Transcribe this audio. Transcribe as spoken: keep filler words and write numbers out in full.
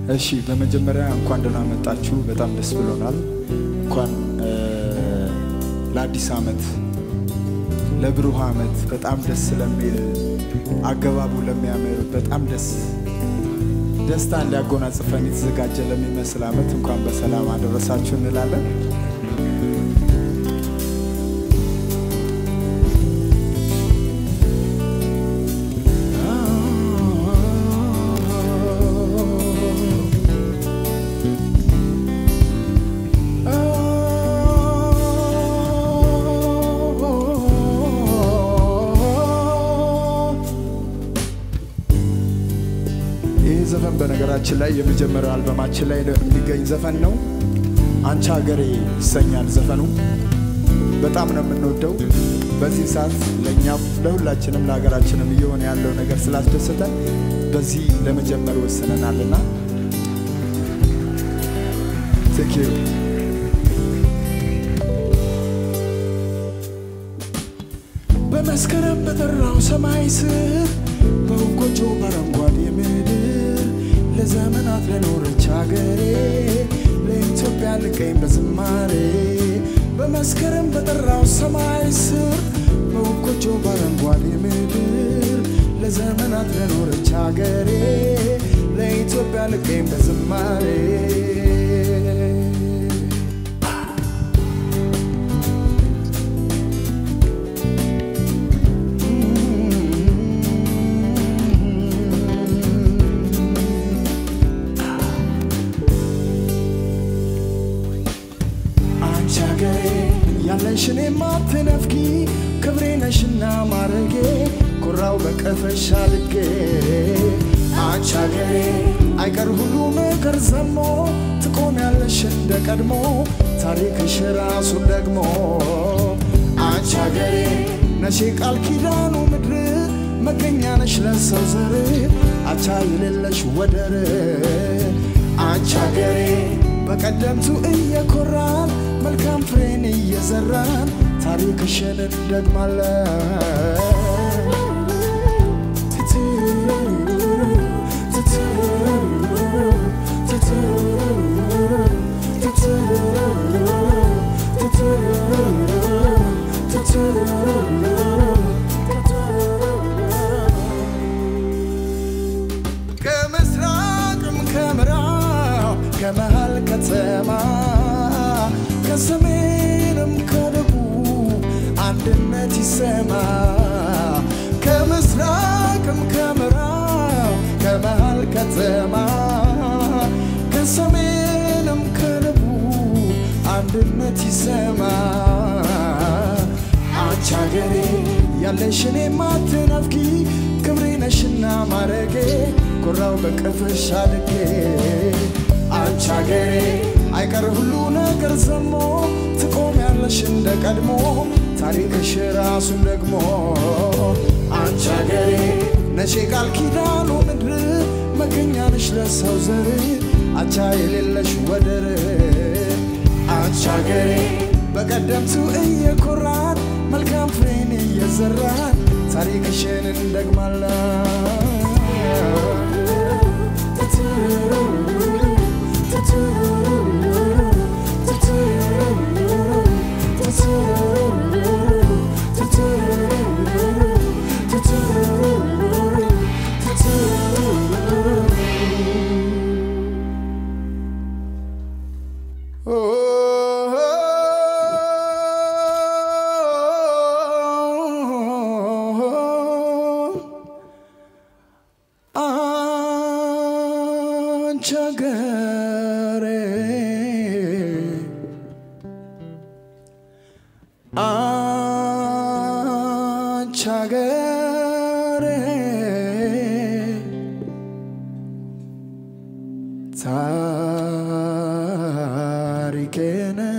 እሺ በመጀመሪያ እንኳን ደህና መጣችሁ በጣም ደስ ብሎናል እንኳን ለአዲስ አመት ለብሩህ አመት በጣም ደስ ለሚል አገባቡ ለሚያምር በጣም ደስ ደስታን ሊያጎናጽፈን የተዘጋጀ ለሚመስል አመት እንኳን በሰላም አደረሳችሁ እንላለን ዘፈን በነገራችን ላይ የመጀመሪያው አልበማችን ላይ የሚገኝ ዘፈን ነው አንቺ ሀገሬ ይሰኛል ዘፈኑ በጣም ነው የምንወደው በዚህ ሰዓት ለኛ ለሁላችንም ለሀገራችንም እየሆነ ያለው ነገር ስላስደሰተን በዚህ ለመጀመር ወሰነናልና Thank you በመስከረም በጠራው ሰማይ ስር በጎጆ በረንጓዴ ምድር ለዘመናት ለኖረች ሀገሬ ለኢትዮጵያ ልቀኝ በዝማሬ በመስከረም በጠራው ሰማይ ስር በጎጆ በረንጓዴ ምድር ለዘመናት ለኖረች ሀገሬ ለኢትዮጵያ ልቀኝ በዝማሬ ያለሽኔ ማትነፍቂ ክብሬ ነሽና ማረጌ ኩራው በቀፈሻ ልጌ አንቺ ሀገሬ አይቀር ሁሉ ነገር ዘሞ ትቆሚያለሽ እንደ ቀድሞ ታሪክሽ ራሱ ደግሞ አንቺ ሀገሬ ነሽ ቃል ኪዳኑ ምድር መገኛ ነሽ ለሰው ዘር አቻ የሌለሽ ወደር አንቺ ሀገሬ በቀደምቱ እየኮራን መልካም ፍሬን እየዘራን ታሪክሽን እንደግማለን ከምስራቅም ከምዕራብ ከመሃል ከተማ ከሰሜንም ከደቡብ አንድነት ይሰማ ከምስራቅም ከምዕራብ ከመሃል ከተማ ከሰሜንም ከደቡብ አንድነት ይሰማ አንቺ ሀገሬ ያለሽኔ ማትነፍቂ ክብሬ ነሽና ማረጌ ኩራው በቀፈሻ ልጌ አንቺ ሀገሬ አይቀር ሁሉ ነገር ዘሞ ትቆሚያለሽ እንደ ቀድሞ ታሪክሽ ራሱን ደግሞ አንቺ ሀገሬ ነሽ ቃል ኪዳኑ ምድር መገኛ ነሽ ለሰው ዘር አቻ የሌለሽ ወደር አንቺ ሀገሬ በቀደምቱ እየኮራን መልካም ፍሬን እየዘራን ታሪክሽን እንደግማለን Chagare ah chagare tarikene